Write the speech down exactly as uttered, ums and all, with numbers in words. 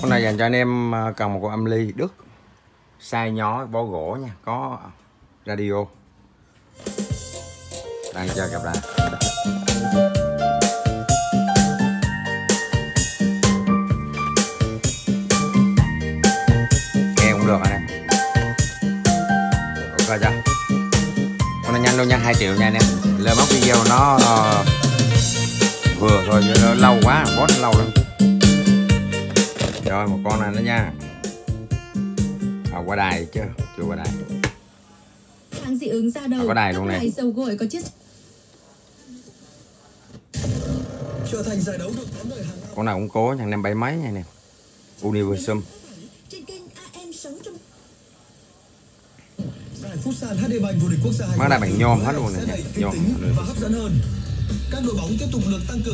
Con này dành cho anh em cần một con âm ly Đức size nhỏ, bó gỗ nha, có radio. Đang chơi cặp đá. Nghe cũng được anh em. Ok chưa? Con này nhanh đâu nha, hai triệu nha anh em. Lên móc video nó uh, vừa thôi, nó lâu quá, bot nó lâu lắm. Rồi một con này nữa nha. À, qua đài chứ, chưa qua đài. Kháng dị ứng da đầu. À, có đài luôn này. Dầu gội có chiết. Trở thành giải đấu được đón đời hàng năm. Con nào cũng cố nha, anh em bảy mấy nha nè. Universum. Trên kênh a em sống trong Giải Futsal hát đê Bank vô địch quốc gia. Má này bằng nhôm hết luôn này, nhôm. Và hấp dẫn hơn. Các đội bóng tiếp tục được tăng cường